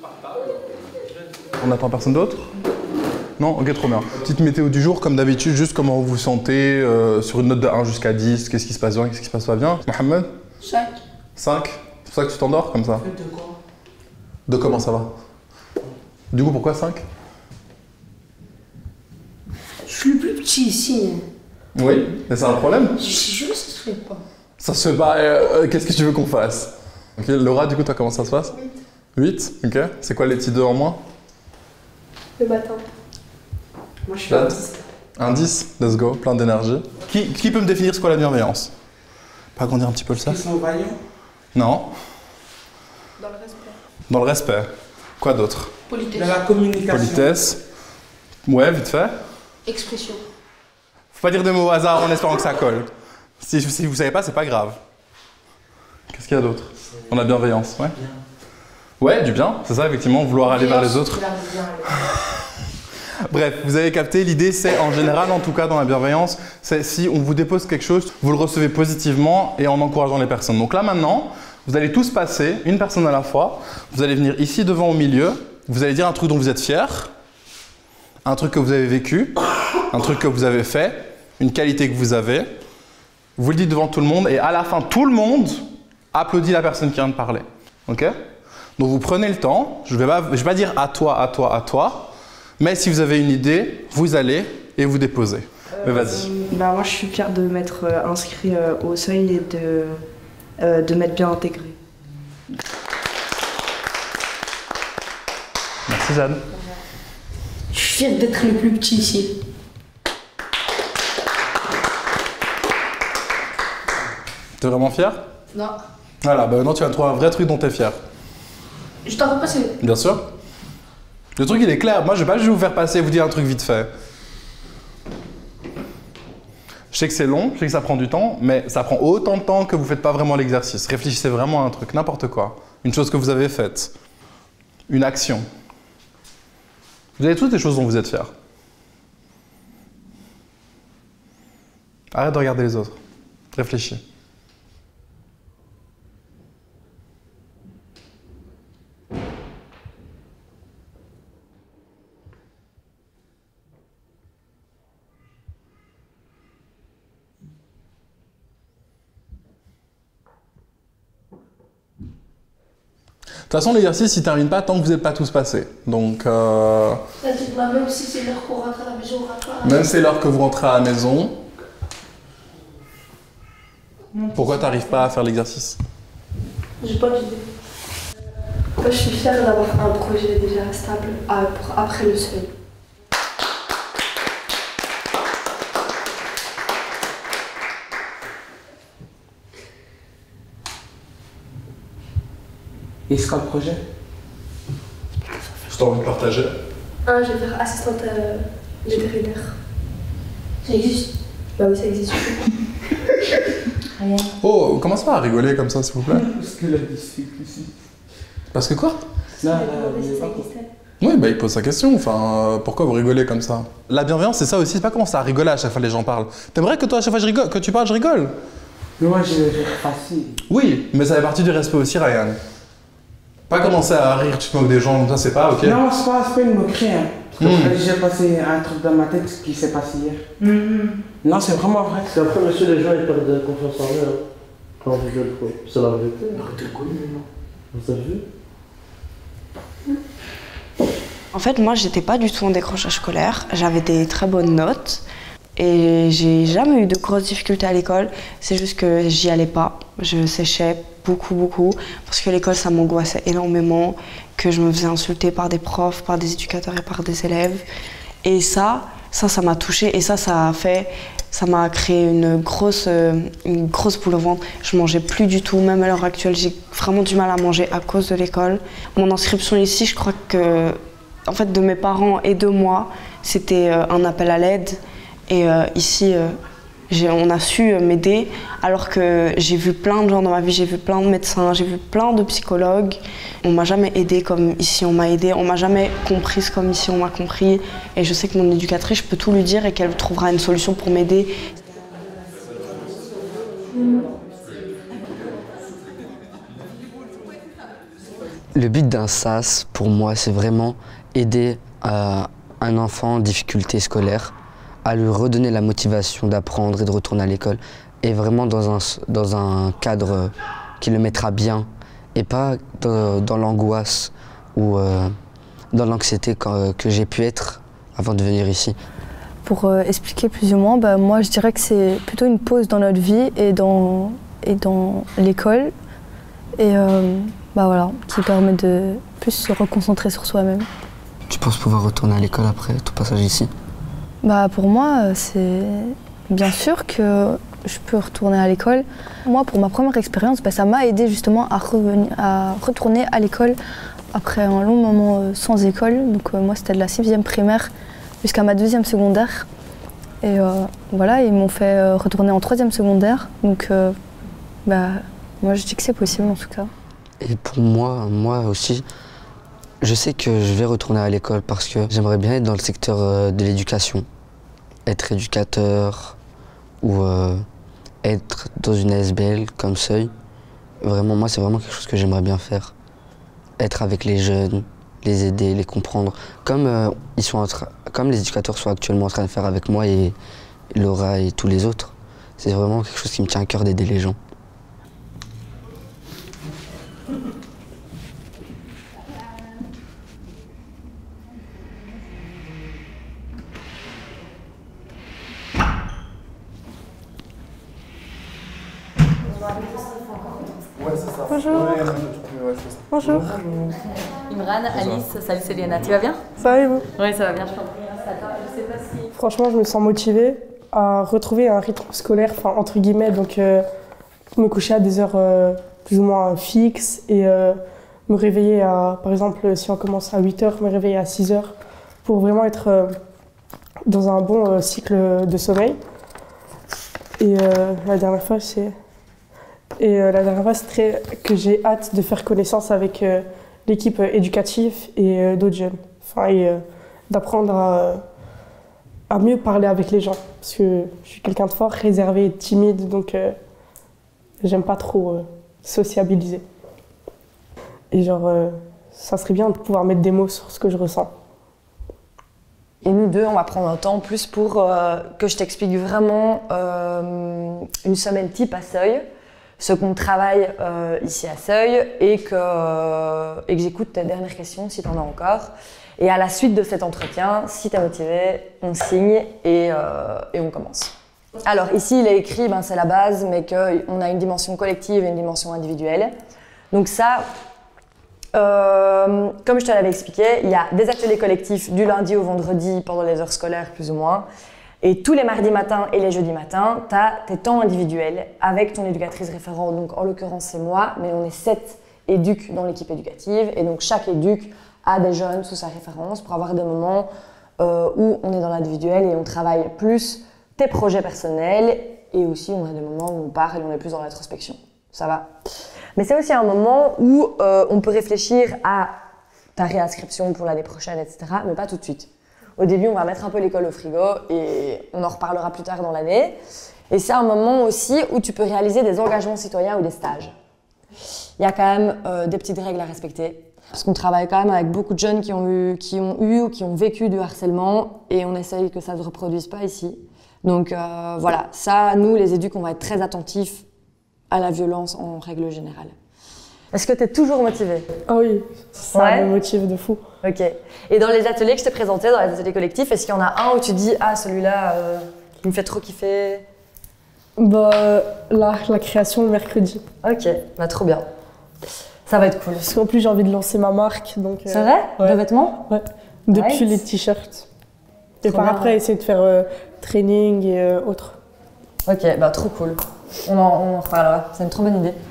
On n'attend personne d'autre? Non? Ok, trop bien. Petite météo du jour, comme d'habitude, juste comment vous vous sentez sur une note de 1 jusqu'à 10. Qu'est-ce qui se passe bien, qu'est-ce qui se passe pas bien? Mohamed? 5. 5? C'est pour ça que tu t'endors comme ça? De quoi? De comment ça va? Du coup, pourquoi 5? Je suis le plus petit ici. Oui, mais c'est un problème? Je suis sûr que ça se fait pas. Ça se fait pas. Qu'est-ce que tu veux qu'on fasse? Ok, Laura, du coup, toi, comment ça se passe? 8. Ok. C'est quoi les petits 2 en moins? Le matin. Moi, je suis un 10. Un 10, let's go, plein d'énergie. Qui peut me définir ce qu'est la bienveillance? Pas agrandir un petit peu le ça? Ils sont vaillants. Non. Dans le respect. Dans le respect. Quoi d'autre? Politesse. Dans la communication. Politesse. Ouais, vite fait. Expression. Faut pas dire des mots au hasard en espérant que ça colle. Si vous savez pas, c'est pas grave. Qu'est-ce qu'il y a d'autre? On a bienveillance, ouais. Ouais, du bien, c'est ça, effectivement, vouloir aller vers les autres. Bref, vous avez capté, l'idée c'est, en général, en tout cas dans la bienveillance, c'est si on vous dépose quelque chose, vous le recevez positivement et en encourageant les personnes. Donc là maintenant, vous allez tous passer, une personne à la fois, vous allez venir ici devant au milieu, vous allez dire un truc dont vous êtes fier, un truc que vous avez vécu, un truc que vous avez fait, une qualité que vous avez, vous le dites devant tout le monde et à la fin, tout le monde applaudit la personne qui vient de parler. Ok? Donc vous prenez le temps, je vais pas dire à toi, à toi, à toi, mais si vous avez une idée, vous allez et vous déposez. Mais vas-y. Bah moi je suis fière de m'être inscrit au seuil et de m'être bien intégré. Merci Jeanne. Je suis fière d'être le plus petit ici. T'es vraiment fier? Non. Voilà, bah maintenant tu vas trouver un vrai truc dont t'es fier. Je t'en fais passer. Bien sûr. Le truc il est clair, moi je vais pas juste vous faire passer et vous dire un truc vite fait. Je sais que c'est long, je sais que ça prend du temps, mais ça prend autant de temps que vous faites pas vraiment l'exercice. Réfléchissez vraiment à un truc, n'importe quoi. Une chose que vous avez faite. Une action. Vous avez toutes des choses dont vous êtes fiers. Arrête de regarder les autres. Réfléchis. De toute façon, l'exercice, il ne termine pas tant que vous n'êtes pas tous passés. Donc, Même si c'est l'heure qu'on rentre à la maison, on rentre pas. même si c'est l'heure que vous rentrez à la maison, pourquoi tu n'arrives pas à faire l'exercice? J'ai pas d'idée. Moi, je suis fière d'avoir un projet déjà stable pour après le seuil. Et c'est quoi le projet? Je t'ai envie de partager. Je vais faire assistante vétérinaire. Ça existe? Bah oui, ça existe. Rien. Oh, commence pas à rigoler comme ça, s'il vous plaît. Parce que la difficulté ici. Parce que quoi? Non, Ça existait. Oui, bah il pose sa question. Enfin, pourquoi vous rigolez comme ça? La bienveillance, c'est ça aussi. C'est pas commencer à rigoler à chaque fois que les gens parlent. T'aimerais que toi, à chaque fois je rigole, que tu parles, je rigole? mais moi, je vais faire facile. Oui, mais ça fait partie du respect aussi, Ryan. Pas commencer à rire, tu te moques des gens, ça c'est pas ok. Non, c'est pas une moquerie. Hein. Parce que j'ai passé un truc dans ma tête qui s'est passé hier. Non, c'est vraiment vrai. Parce qu'après, monsieur, les gens ils perdent confiance en eux. Hein. Quand on rigole trop. C'est la vérité. Non, t'es connu, non? Vous avez vu? En fait moi j'étais pas du tout en décrochage scolaire, j'avais des très bonnes notes et j'ai jamais eu de grosses difficultés à l'école, c'est juste que j'y allais pas, je séchais beaucoup parce que l'école ça m'angoissait énormément, que je me faisais insulter par des profs, par des éducateurs et par des élèves et ça m'a touchée et ça m'a créé une grosse boule au ventre. Je mangeais plus du tout, même à l'heure actuelle j'ai vraiment du mal à manger à cause de l'école. Mon inscription ici, je crois que en fait de mes parents et de moi, c'était un appel à l'aide et ici on a su m'aider alors que j'ai vu plein de gens dans ma vie, j'ai vu plein de médecins, j'ai vu plein de psychologues. On m'a jamais aidé comme ici on m'a aidé, on m'a jamais comprise comme ici on m'a compris et je sais que mon éducatrice, je peux tout lui dire et qu'elle trouvera une solution pour m'aider. Le but d'un SAS, pour moi, c'est vraiment aider un enfant en difficulté scolaire à lui redonner la motivation d'apprendre et de retourner à l'école, et vraiment dans un cadre qui le mettra bien, et pas dans l'angoisse ou dans l'anxiété que j'ai pu être avant de venir ici. Pour expliquer plus ou moins, moi je dirais que c'est plutôt une pause dans notre vie et dans l'école, et voilà, qui permet de plus se reconcentrer sur soi-même. Tu penses pouvoir retourner à l'école après ton passage ici? Pour moi, c'est bien sûr que je peux retourner à l'école. Moi, pour ma première expérience, ça m'a aidé justement à retourner à l'école après un long moment sans école. Donc moi, c'était de la 6e primaire jusqu'à ma 2e secondaire. Et voilà, ils m'ont fait retourner en 3e secondaire. Donc moi, je dis que c'est possible en tout cas. Et pour moi aussi, je sais que je vais retourner à l'école parce que j'aimerais bien être dans le secteur de l'éducation. Être éducateur ou être dans une ASBL comme Seuil. Vraiment, moi, c'est vraiment quelque chose que j'aimerais bien faire. Être avec les jeunes, les aider, les comprendre. Comme les éducateurs sont actuellement en train de faire avec moi et Laura et tous les autres. C'est vraiment quelque chose qui me tient à cœur d'aider les gens. Bonjour. Bonjour. Imran, Alice, salut, c'est Léna. Tu vas bien? Ça va et vous? Oui, ça va bien, je t'en prie. Je sais pas si... Franchement, je me sens motivée à retrouver un rythme scolaire, entre guillemets, donc me coucher à des heures plus ou moins fixes et me réveiller par exemple, si on commence à 8h, me réveiller à 6h pour vraiment être dans un bon cycle de sommeil. Et la dernière fois, c'est que j'ai hâte de faire connaissance avec l'équipe éducative et d'autres jeunes. Et d'apprendre à mieux parler avec les gens. Parce que je suis quelqu'un de fort, réservé et timide, donc j'aime pas trop sociabiliser. Et ça serait bien de pouvoir mettre des mots sur ce que je ressens. Et nous deux, on va prendre un temps plus pour que je t'explique vraiment une semaine type à Seuil, ce qu'on travaille ici à Seuil et que j'écoute tes dernières questions si tu en as encore. Et à la suite de cet entretien, si tu es motivé, on signe et on commence. Alors ici, il est écrit, c'est la base, mais qu'on a une dimension collective et une dimension individuelle. Donc ça, comme je te l'avais expliqué, il y a des ateliers collectifs du lundi au vendredi pendant les heures scolaires plus ou moins. Et tous les mardis matins et les jeudis matins, tu as tes temps individuels avec ton éducatrice référente. Donc en l'occurrence, c'est moi, mais on est 7 éducs dans l'équipe éducative. Et donc chaque éduc a des jeunes sous sa référence pour avoir des moments où on est dans l'individuel et on travaille plus tes projets personnels. Et aussi, on a des moments où on part et on est plus dans l'introspection. Ça va. Mais c'est aussi un moment où on peut réfléchir à ta réinscription pour l'année prochaine, etc. Mais pas tout de suite. Au début, on va mettre un peu l'école au frigo et on en reparlera plus tard dans l'année. Et c'est un moment aussi où tu peux réaliser des engagements citoyens ou des stages. Il y a quand même des petites règles à respecter. Parce qu'on travaille quand même avec beaucoup de jeunes qui ont eu ou qui ont vécu du harcèlement et on essaye que ça ne se reproduise pas ici. Donc voilà, ça, nous, les éducs, on va être très attentifs à la violence en règle générale. Est-ce que tu es toujours motivée? Ah oui, ça me motive de fou. Ok. Et dans les ateliers que je t'ai présentés, dans les ateliers collectifs, est-ce qu'il y en a un où tu dis « Ah, celui-là, il me fait trop kiffer » La création le mercredi. Ok, trop bien. Ça va être cool. Parce qu'en plus, j'ai envie de lancer ma marque. C'est vrai? De vêtements? Ouais. Depuis les t-shirts. Et après, essayer de faire training et autres. Ok, trop cool. On en reparlera. C'est une trop bonne idée.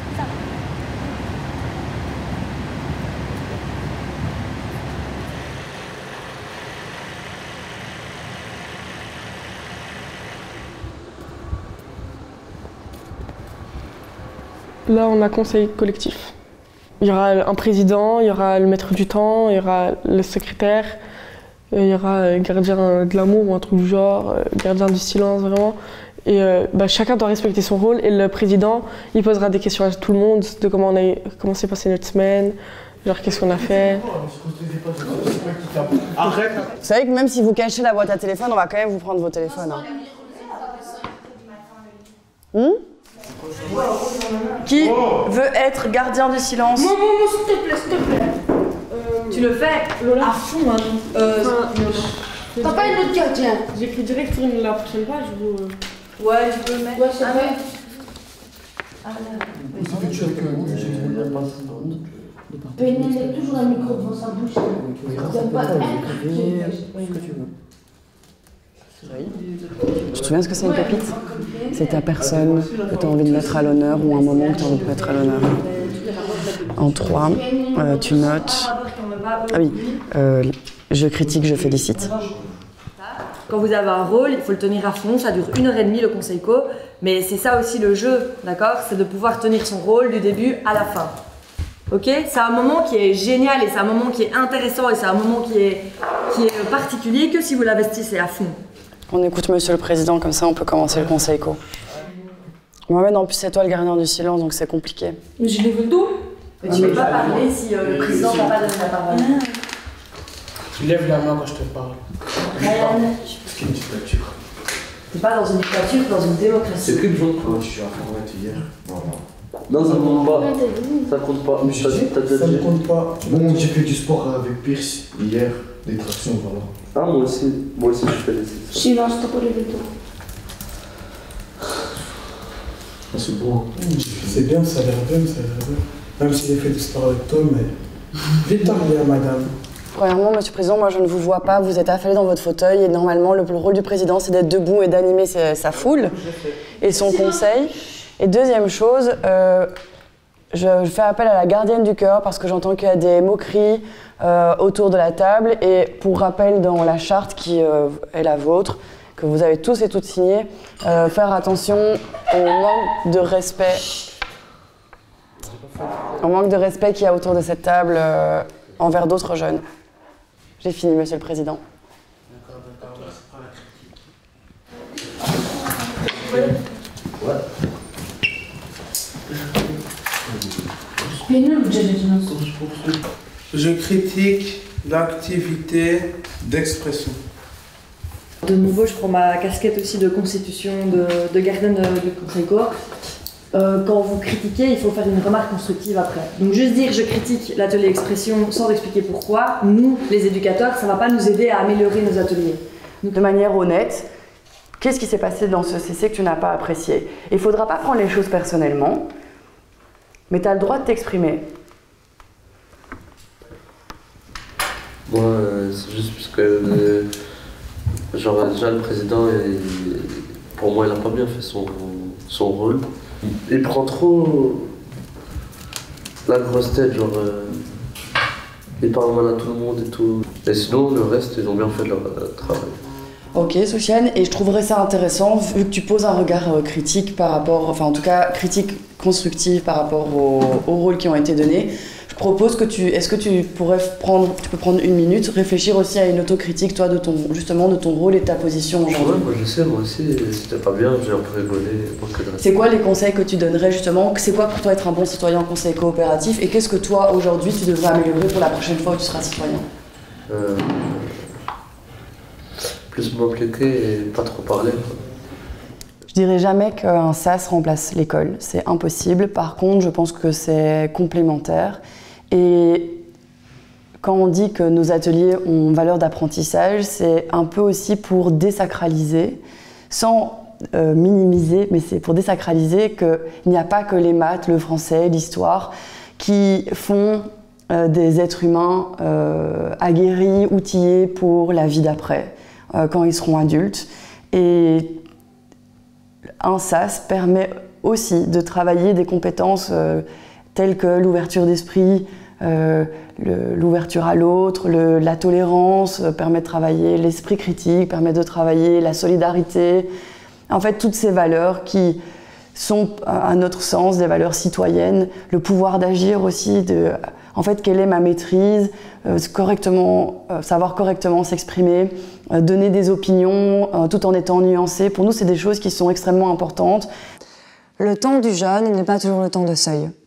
Là, on a conseil collectif. Il y aura un président, il y aura le maître du temps, il y aura le secrétaire, il y aura gardien de l'amour ou un truc du genre, gardien du silence vraiment. Et chacun doit respecter son rôle et le président, il posera des questions à tout le monde de comment s'est passée notre semaine, Genre, qu'est-ce qu'on a fait? Arrête. Vous savez que même si vous cachez la boîte à téléphone, on va quand même vous prendre vos téléphones. Qui veut être gardien du silence? Maman, s'il te plaît, s'il te plaît. Tu le fais À fond, maintenant. T'as pas une autre gardien? J'écris direct sur la prochaine page ou... Ouais, tu peux le mettre. Ouais, c'est vrai. Pénélope est toujours un micro devant sa bouche. Il n'y a pas Tu te souviens ce que c'est une pépite? C'est ta personne que tu as envie de mettre à l'honneur ou un moment que tu as envie de mettre à l'honneur. En 3, tu notes. Ah oui, je critique, je félicite. Quand vous avez un rôle, il faut le tenir à fond, ça dure 1h30 le conseil co, mais c'est ça aussi le jeu, d'accord? C'est de pouvoir tenir son rôle du début à la fin. Ok? C'est un moment qui est génial et c'est un moment qui est intéressant et c'est un moment qui est particulier que si vous l'investissez à fond. On écoute Monsieur le Président, comme ça on peut commencer le conseil co. Mohamed, en plus c'est toi le gardien du silence, donc c'est compliqué. Mais je lève le dos. Mais tu ne peux pas parler si le président t'a pas donné la parole. Tu lèves la main quand je te parle. Ryan, C'est une dictature. t'es pas dans une dictature, t'es dans une démocratie. C'est que le jour que tu as formé hier. Non, ça compte pas. Ça compte pas. Mais je dis, ça ne compte pas. Bon, j'ai fait du sport avec Pierce hier, des tractions, voilà. Ah, moi aussi je fais des sexes. Silence, t'as pas levé le dos. Ah, c'est bon. C'est bien, ça a l'air bien, ça a l'air bien. Même si j'ai fait du sport avec toi, mais. Vite arrivé à madame. Premièrement, Monsieur le Président, moi je ne vous vois pas, vous êtes affalé dans votre fauteuil et normalement le rôle du Président c'est d'être debout et d'animer sa foule et son conseil. Et deuxième chose, je fais appel à la gardienne du cœur parce que j'entends qu'il y a des moqueries autour de la table et pour rappel dans la charte qui est la vôtre, que vous avez tous et toutes signé, faire attention au manque de respect. Au manque de respect qu'il y a autour de cette table envers d'autres jeunes. J'ai fini, Monsieur le Président. Je critique l'activité d'expression. De nouveau, je prends ma casquette aussi de constitution de gardienne du conseil co. Quand vous critiquez, il faut faire une remarque constructive après. Donc juste dire je critique l'atelier expression sans expliquer pourquoi, nous, les éducateurs, ça ne va pas nous aider à améliorer nos ateliers. De manière honnête, qu'est-ce qui s'est passé dans ce CC que tu n'as pas apprécié? Il ne faudra pas prendre les choses personnellement, mais tu as le droit de t'exprimer. Moi, c'est juste parce que genre déjà le président, pour moi, il a pas bien fait son rôle. Il prend trop la grosse tête, genre il parle mal à tout le monde et tout. Et sinon, le reste, ils ont bien fait leur travail. Ok, Soufiane, et je trouverais ça intéressant, vu que tu poses un regard critique par rapport, enfin en tout cas critique constructive par rapport aux rôles qui ont été donnés. Je propose que est-ce que tu peux prendre 1 minute, réfléchir aussi à une autocritique, toi, justement, de ton rôle et de ta position aujourd'hui. Ouais, moi je sais, moi aussi, c'était pas bien, j'ai un peu rigolé. C'est quoi les conseils que tu donnerais justement? C'est quoi pour toi être un bon citoyen en conseil coopératif? Et qu'est-ce que toi, aujourd'hui, tu devrais améliorer pour la prochaine fois où tu seras citoyen? Plus m'impliquer et pas trop parler. Je dirais jamais qu'un SAS remplace l'école, c'est impossible. Par contre, je pense que c'est complémentaire. Et quand on dit que nos ateliers ont valeur d'apprentissage, c'est un peu aussi pour désacraliser, sans minimiser, mais c'est pour désacraliser qu'il n'y a pas que les maths, le français, l'histoire, qui font des êtres humains aguerris, outillés pour la vie d'après, quand ils seront adultes. Et un SAS permet aussi de travailler des compétences telles que l'ouverture d'esprit, l'ouverture à l'autre, la tolérance, permet de travailler l'esprit critique, permet de travailler la solidarité. En fait, toutes ces valeurs qui sont, à notre sens, des valeurs citoyennes, le pouvoir d'agir aussi, en fait, quelle est ma maîtrise, savoir correctement s'exprimer, donner des opinions tout en étant nuancé. Pour nous, c'est des choses qui sont extrêmement importantes. Le temps du jeune n'est pas toujours le temps de seuil.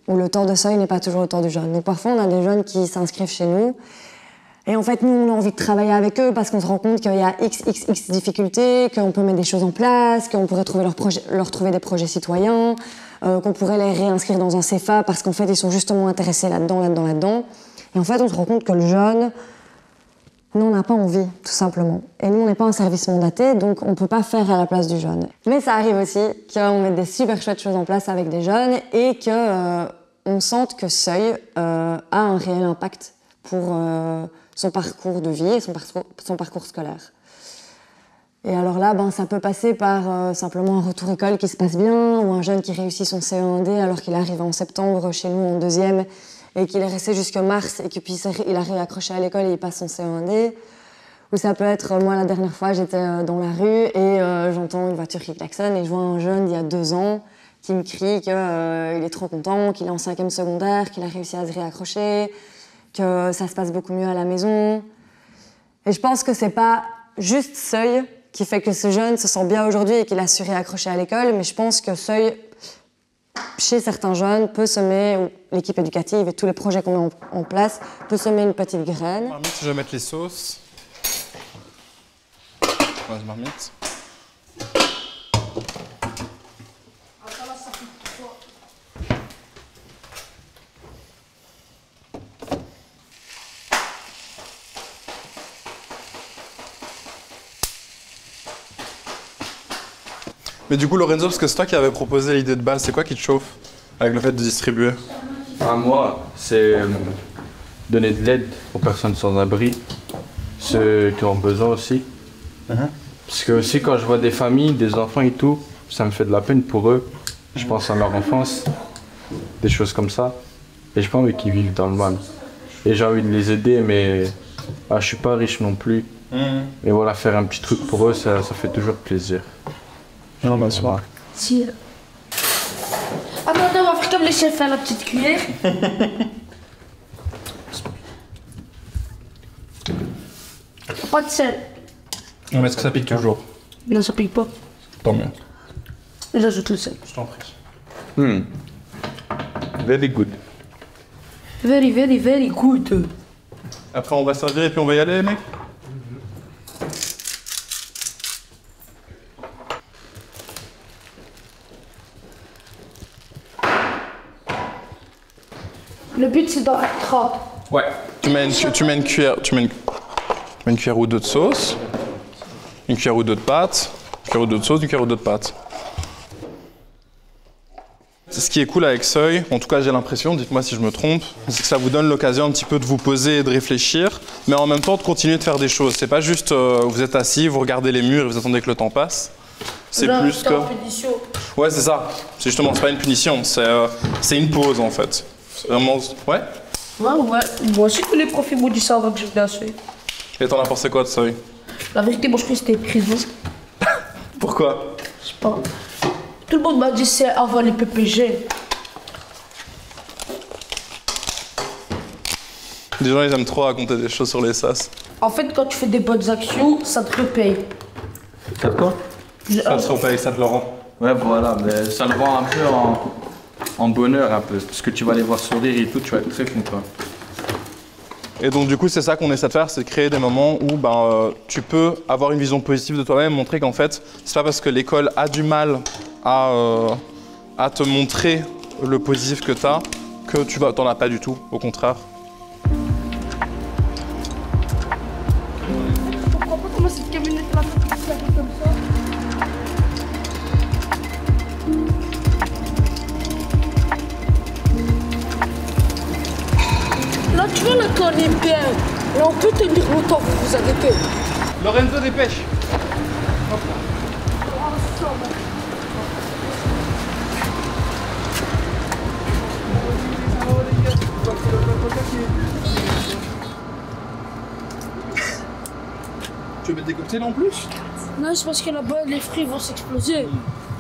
où le temps de seuil n'est pas toujours le temps du jeune. Donc parfois, on a des jeunes qui s'inscrivent chez nous. Et en fait, nous, on a envie de travailler avec eux parce qu'on se rend compte qu'il y a x difficultés, qu'on peut mettre des choses en place, qu'on pourrait leur trouver des projets citoyens, qu'on pourrait les réinscrire dans un CFA parce qu'en fait, ils sont justement intéressés là-dedans. Et en fait, on se rend compte que le jeune n'en a pas envie, tout simplement. Et nous, on n'est pas un service mandaté, donc on ne peut pas faire à la place du jeune. Mais ça arrive aussi qu'on mette des super chouettes choses en place avec des jeunes et qu'on sente que Seuil a un réel impact pour son parcours de vie et son parcours scolaire. Et alors là, ça peut passer par simplement un retour école qui se passe bien, ou un jeune qui réussit son CE1D alors qu'il arrive en septembre chez nous en 2e, et qu'il est resté jusqu'en mars et qu'il arrive à accrocher à l'école et il passe son CE1D. Ou ça peut être, moi la dernière fois j'étais dans la rue et j'entends une voiture qui klaxonne et je vois un jeune d'il y a 2 ans qui me crie qu'il est trop content, qu'il est en 5e secondaire, qu'il a réussi à se réaccrocher, que ça se passe beaucoup mieux à la maison. Et je pense que c'est pas juste Seuil qui fait que ce jeune se sent bien aujourd'hui et qu'il a su réaccrocher à l'école, mais je pense que Seuil, chez certains jeunes, peut semer, l'équipe éducative et tous les projets qu'on met en place, peut semer une petite graine. Marmite, je vais mettre les sauces. Ouais, marmite. Mais du coup, Lorenzo, parce que c'est toi qui avais proposé l'idée de base, c'est quoi qui te chauffe avec le fait de distribuer? Moi, c'est donner de l'aide aux personnes sans abri, ceux qui ont besoin aussi. Parce que aussi, quand je vois des familles, des enfants et tout, ça me fait de la peine pour eux. Je pense à leur enfance, des choses comme ça. Et j'ai pas envie qu'ils vivent dans le mal. Et j'ai envie de les aider, mais je suis pas riche non plus. Et voilà, faire un petit truc pour eux, ça fait toujours plaisir. Non, bah, c'est vrai. Si. Attendez, on va faire comme les chefs à la petite cuillère. Pas de sel. Non, mais est-ce que ça pique toujours? Non, ça pique pas. Tant mieux. Et j'ajoute le sel. Je t'en prie. Very good. Very, very, very good. Après, on va servir et puis on va y aller, mec. Le but, c'est d'en être 30. Ouais. Tu mets une cuillère ou deux de sauce, une cuillère ou deux de pâte, une cuillère ou deux de sauce, une cuillère ou deux de pâte. Ce qui est cool avec Seuil, en tout cas j'ai l'impression, dites-moi si je me trompe, c'est que ça vous donne l'occasion un petit peu de vous poser et de réfléchir, mais en même temps de continuer de faire des choses. C'est pas juste vous êtes assis, vous regardez les murs et vous attendez que le temps passe. C'est plus que... Punition. Ouais, c'est ça. C'est justement, c'est pas une punition, c'est une pause en fait. Vraiment... Ouais. Ouais. Moi aussi, tous les profs m'ont dit ça avant que je vienne à Seuil. Et t'en as pensé quoi de Seuil? La vérité, moi je croyais que c'était prison. Pourquoi? Je sais pas. Tout le monde m'a dit c'est avant les PPG. Les gens ils aiment trop raconter des choses sur les sas. En fait, quand tu fais des bonnes actions, ça te repaye. Ça te quoi? Ça te repaye, ça te le rend. Ouais, voilà, mais ça le rend un peu en bonheur, un peu. Parce que tu vas les voir sourire et tout, tu vas être très content. Et donc du coup, c'est ça qu'on essaie de faire, c'est de créer des moments où tu peux avoir une vision positive de toi-même, montrer qu'en fait, c'est pas parce que l'école a du mal à te montrer le positif que t'as que t'en as pas du tout, au contraire. Je comprends pas comment cette camionnette-là fait comme ça. Là, tu vois, là, quand on est bien, là, on peut tenir longtemps pour vous arrêter. Lorenzo, dépêche. Tu veux mettre des cocktails en plus? Non, c'est parce que là-bas, les fruits vont s'exploser.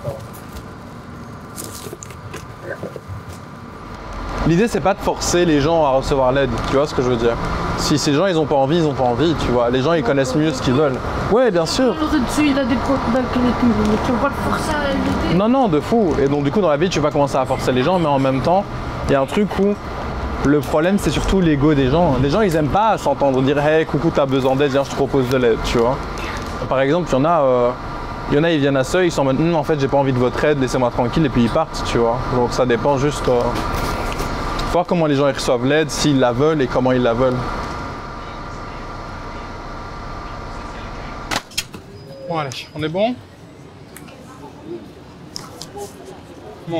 L'idée, c'est pas de forcer les gens à recevoir l'aide, tu vois ce que je veux dire? Si ces gens, ils ont pas envie, tu vois. Les gens, ils connaissent mieux ce qu'ils veulent. Ouais, bien sûr. Lorenzo, il a des contacts et tout, mais tu vas pas le forcer à l'aider. Non, de fou. Et donc, du coup, dans la vie, tu vas commencer à forcer les gens, mais en même temps, il y a un truc où le problème, c'est surtout l'ego des gens. Les gens, ils aiment pas s'entendre dire « Hey, coucou, t'as besoin d'aide, viens, je te propose de l'aide », tu vois. Par exemple, il y en a, ils viennent à Seuil, ils sont en mode en fait, j'ai pas envie de votre aide, laissez-moi tranquille », et puis ils partent, tu vois. Donc ça dépend juste voir comment les gens ils reçoivent l'aide, s'ils la veulent et comment ils la veulent. Bon, allez, on est bon? Bon.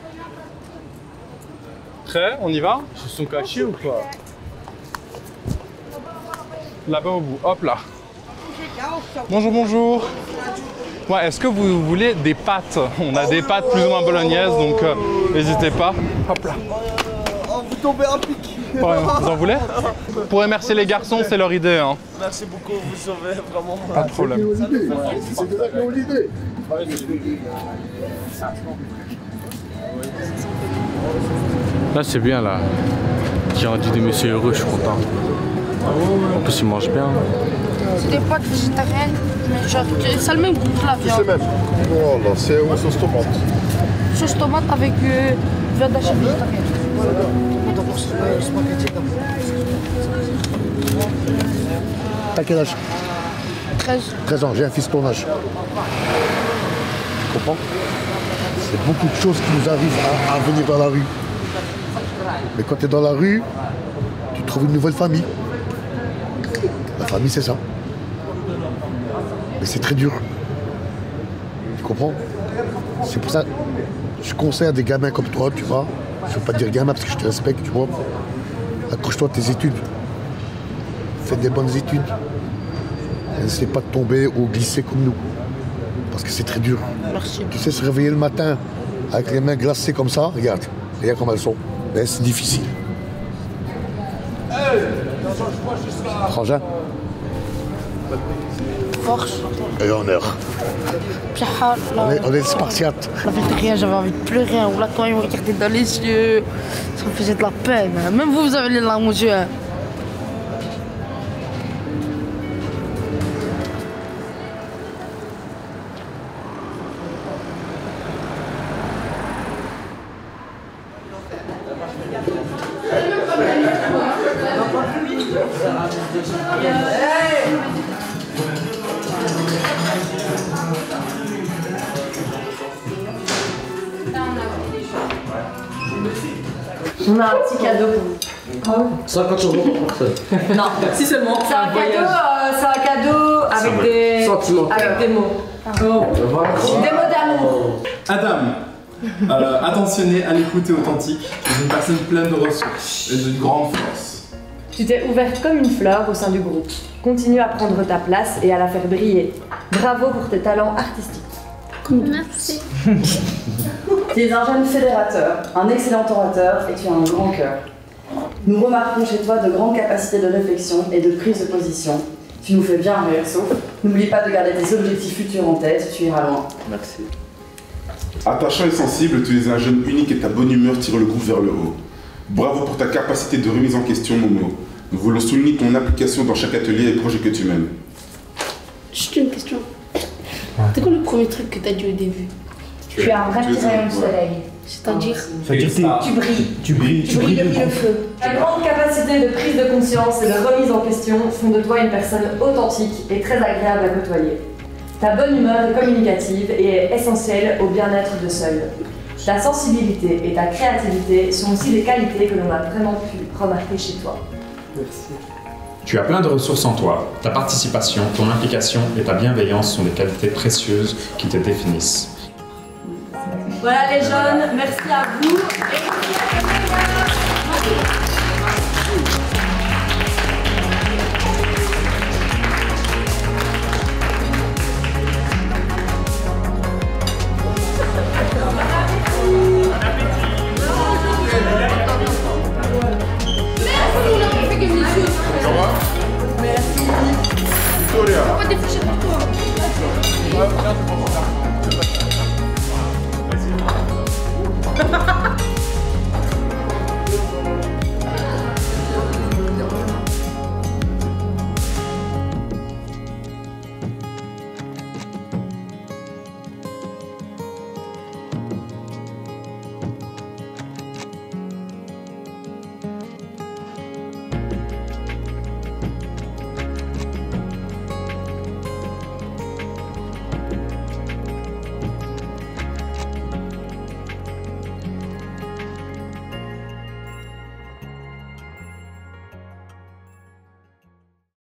Prêt, on y va? Ils se sont cachés ou quoi? Là-bas au bout, hop là. Bonjour, bonjour. Ouais, est-ce que vous voulez des pâtes? On a des pâtes plus ou moins bolognaises, donc n'hésitez pas. Hop là. Vous tombez en pic. Vous en voulez? Pour remercier les garçons, c'est leur idée. Hein. Merci beaucoup, vous sauvez vraiment. Pas de problème. C'est de la l'idée. Là, c'est bien, là. J'ai rendu des messieurs heureux, je suis content. En plus, ils mangent bien. C'est des pâtes végétariennes, mais genre, c'est le même goût que la viande. C'est même. Voilà, c'est une sauce tomate. Sauce tomate avec viande hachée végétarienne. T'as quel âge? 13. 13 ans, j'ai un fils ton âge. Tu comprends? C'est beaucoup de choses qui nous arrivent à venir dans la rue. Mais quand tu es dans la rue, tu trouves une nouvelle famille. La famille, c'est ça. Mais c'est très dur. Tu comprends? C'est pour ça que je conseille à des gamins comme toi, tu vois. Je ne veux pas te dire gamin parce que je te respecte, tu vois. Accroche-toi à tes études. Fais des bonnes études. N'essaie pas de tomber ou glisser comme nous. Parce que c'est très dur. Merci. Tu sais, se réveiller le matin avec les mains glacées comme ça, regarde comme elles sont. Ben, c'est difficile. Frangin. Force. Et honneur. On est Spartiates. La vérité, rien, j'avais envie de pleurer. Ou là, quand ils me regardaient dans les yeux, ça me faisait de la peine. Même vous, vous avez les larmes aux yeux. On a un petit cadeau pour vous. 50 € par personne. Non, si seulement. C'est un cadeau avec des sentiments. Avec des mots. Des mots d'amour. Adam, attentionné, à l'écoute et authentique, une personne pleine de ressources et d'une grande force. Tu t'es ouverte comme une fleur au sein du groupe. Continue à prendre ta place et à la faire briller. Bravo pour tes talents artistiques. Merci. Tu es un jeune fédérateur, un excellent orateur et tu as un grand cœur. Nous remarquons chez toi de grandes capacités de réflexion et de prise de position. Tu nous fais bien rire, sauf n'oublie pas de garder tes objectifs futurs en tête, tu iras loin. Merci. Attachant et sensible, tu es un jeune unique et ta bonne humeur tire le groupe vers le haut. Bravo pour ta capacité de remise en question, Momo. Nous voulons souligner ton implication dans chaque atelier et projet que tu mènes. Juste une question. C'est quoi le premier truc que tu as dit au début? Tu as un vrai petit rayon de soleil. C'est-à-dire tu brilles. Tu brilles depuis le feu. Ta grande capacité de prise de conscience et de remise en question font de toi une personne authentique et très agréable à côtoyer. Ta bonne humeur est communicative et est essentielle au bien-être de Seuil. Ta sensibilité et ta créativité sont aussi des qualités que l'on a vraiment pu remarquer chez toi. Merci. Tu as plein de ressources en toi. Ta participation, ton implication et ta bienveillance sont des qualités précieuses qui te définissent. Voilà les jeunes, merci à vous.